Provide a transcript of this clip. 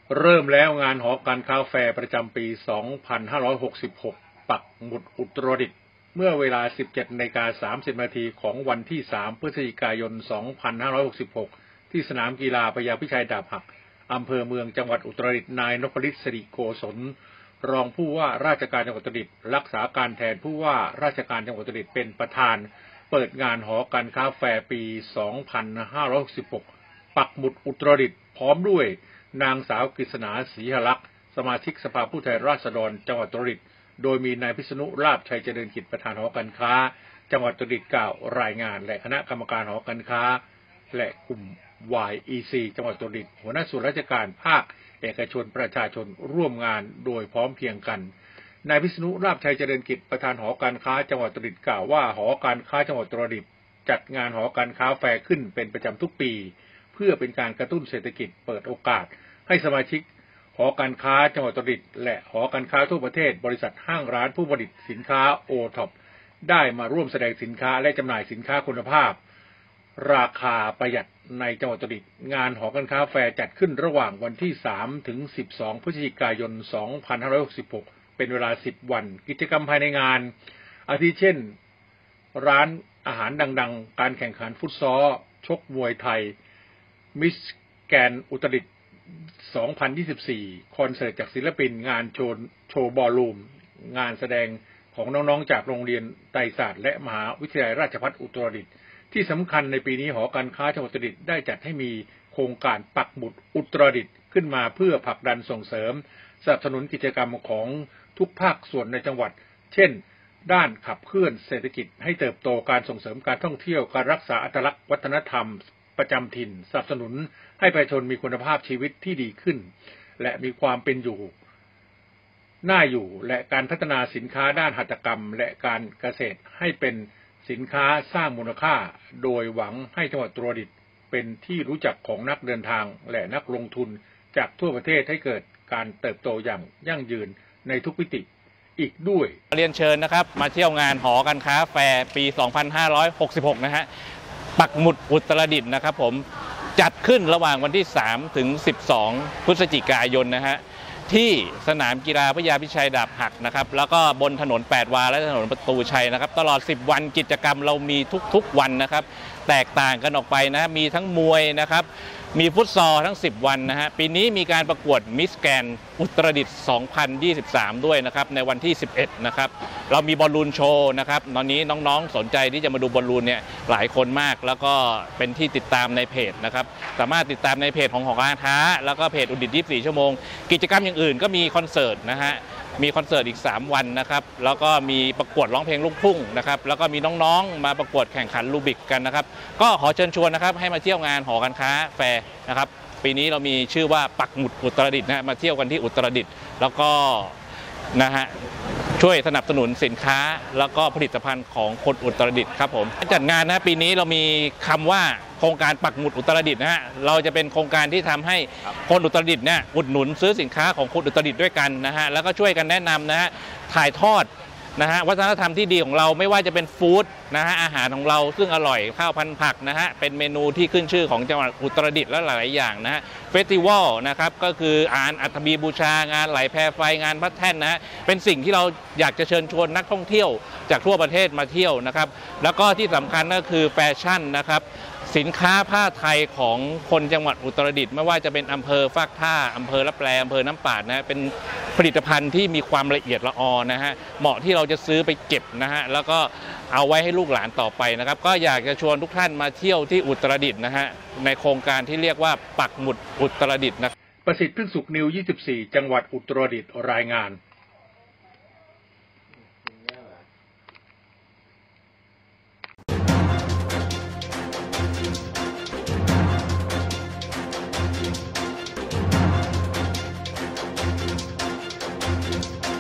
เริ่มแล้วงานหอการค้าแฟร์ประจำปี 2566 ปักหมุดอุตรดิตถ์เมื่อเวลา 17:30 นาทีของวันที่ 3 พฤศจิกายน 2566 ที่สนามกีฬาพญาพิชัยดาบหัก อำเภอเมืองจังหวัดอุตรดิตถ์ นายนพฤทธิ์ สิริโกศล รองผู้ว่าราชการจังหวัดอุตรดิตถ์รักษาการแทนผู้ว่าราชการจังหวัดอุตรดิตถ์เป็นประธานเปิดงานหอการค้าแฟร์ปี 2566 ปักหมุดอุตรดิตถ์พร้อมด้วยนางสาวกฤษณา ศรีหลักษณ์สมาชิกสภาผู้แทนราษฎรจังหวัดอุตรดิตถ์โดยมีนายพิษณุ ลาภชัยเจริญกิจประธานหอการค้าจังหวัดอุตรดิตถ์กล่าวรายงานและคณะกรรมการหอการค้าและกลุ่ม YEC จังหวัดอุตรดิตถ์หัวหน้าส่วนราชการภาคเอกชนประชาชนร่วมงานโดยพร้อมเพรียงกันนายพิษณุ ลาภชัยเจริญกิจประธานหอการค้าจังหวัดอุตรดิตถ์กล่าวว่าหอการค้าจังหวัดอุตรดิตถ์จัดงานหอการค้าแฟร์ขึ้นเป็นประจำทุกปีเพื่อเป็นการกระตุ้นเศรษฐกิจเปิดโอกาสให้สมาชิกหอการค้าจังหวัดอุตรดิตถ์และหอการค้าทั่วประเทศบริษัทห้างร้านผู้ผลิตสินค้าโอท็อปได้มาร่วมแสดงสินค้าและจำหน่ายสินค้าคุณภาพราคาประหยัดในจังหวัดอุตรดิตถ์งานหอการค้าแฟร์จัดขึ้นระหว่างวันที่ 3 ถึง 12 พฤศจิกายน 2566 เป็นเวลา 10 วันกิจกรรมภายในงานอาทิเช่นร้านอาหารดังๆการแข่งขันฟุตซอลชกมวยไทยมิสแกรนด์อุตรดิตถ์ 2024 คอนเสิร์ตจากศิลปินงานโชว์บอลลูมงานแสดงของน้องๆจากโรงเรียนไตรศาสตร์และมหาวิทยาลัยราชภัฏอุตรดิตถ์ที่สำคัญในปีนี้หอการค้าจังหวัดอุตรดิตถ์ได้จัดให้มีโครงการปักหมุดอุตรดิตถ์ขึ้นมาเพื่อผลักดันส่งเสริมสนับสนุนกิจกรรมของทุกภาคส่วนในจังหวัดเช่นด้านขับเคลื่อนเศรษฐกิจให้เติบโตการส่งเสริมการท่องเที่ยวการรักษาอัตลักษณ์วัฒนธรรมประจำถิ่นสนับสนุนให้ประชาชนมีคุณภาพชีวิตที่ดีขึ้นและมีความเป็นอยู่น่าอยู่และการพัฒนาสินค้าด้านหัตถกรรมและการเกษตรให้เป็นสินค้าสร้างมูลค่าโดยหวังให้จังหวัดอุตรดิตถ์เป็นที่รู้จักของนักเดินทางและนักลงทุนจากทั่วประเทศให้เกิดการเติบโตอย่างยั่งยืนในทุกมิติอีกด้วยเรียนเชิญนะครับมาเที่ยวงานหอการค้าแฟร์ปี 2566 นะฮะปักหมุดอุตรดิตถ์นะครับผมจัดขึ้นระหว่างวันที่ 3 ถึง 12 พฤศจิกายนนะฮะที่สนามกีฬาพญาพิชัยดาบหักนะครับแล้วก็บนถนน8วาและถนนประตูชัยนะครับตลอด10วันกิจกรรมเรามีทุกวันนะครับแตกต่างกันออกไปนะมีทั้งมวยนะครับมีฟุตซอลทั้ง10วันนะฮะปีนี้มีการประกวดมิสแกรนด์อุตรดิตถ์ 2023 ด้วยนะครับในวันที่ 11 นะครับเรามีบอลลูนโชว์นะครับตอนนี้น้องๆสนใจที่จะมาดูบอลลูนเนี่ยหลายคนมากแล้วก็เป็นที่ติดตามในเพจนะครับสามารถติดตามในเพจของหอการค้าแล้วก็เพจอุตรดิตถ์24 ชั่วโมงกิจกรรมอย่างอื่นก็มีคอนเสิร์ตนะฮะมีคอนเสิร์ตอีก3วันนะครับแล้วก็มีประกวดร้องเพลงลูกทุ่งนะครับแล้วก็มีน้องๆมาประกวดแข่งขันรูบิกกันนะครับก็ขอเชิญชวนนะครับให้มาเที่ยวงานหอการค้าแฟร์นะครับปีนี้เรามีชื่อว่าปักหมุดอุตรดิตถ์นะมาเที่ยวกันที่อุตรดิตถ์แล้วก็นะฮะช่วยสนับสนุนสินค้าแล้วก็ผลิตภัณฑ์ของคนอุตรดิตถ์ครับผมจัดงานนะปีนี้เรามีคำว่าโครงการปักหมุดอุตรดิตถ์นะฮะเราจะเป็นโครงการที่ทำให้คนอุตรดิตถ์เนี่ยอุดหนุนซื้อสินค้าของคนอุตรดิตถ์ด้วยกันนะฮะแล้วก็ช่วยกันแนะนำนะฮะถ่ายทอดนะฮะวัฒนธรรมที่ดีของเราไม่ว่าจะเป็นฟู้ดนะฮะอาหารของเราซึ่งอร่อยข้าวพันผักนะฮะเป็นเมนูที่ขึ้นชื่อของจังหวัดอุตรดิตถ์และหลายๆอย่างนะฮะเฟสติวัลนะครับก็คืออัฐบีบูชางานไหลแพไฟงานพระแท่นนะฮะเป็นสิ่งที่เราอยากจะเชิญชวนนักท่องเที่ยวจากทั่วประเทศมาเที่ยวนะครับแล้วก็ที่สำคัญก็คือแฟชั่นนะครับสินค้าผ้าไทยของคนจังหวัดอุตรดิตถ์ไม่ว่าจะเป็นอำเภอฟากท่าอำเภอละแปลอำเภอน้ำปาดนะเป็นผลิตภัณฑ์ที่มีความละเอียดละออนะฮะเหมาะที่เราจะซื้อไปเก็บนะฮะแล้วก็เอาไว้ให้ลูกหลานต่อไปนะครับก็อยากจะชวนทุกท่านมาเที่ยวที่อุตรดิตถ์นะฮะในโครงการที่เรียกว่าปักหมุดอุตรดิตถ์นะประสิทธิ์พึ่งสุขนิว 24 จังหวัดอุตรดิตถ์รายงาน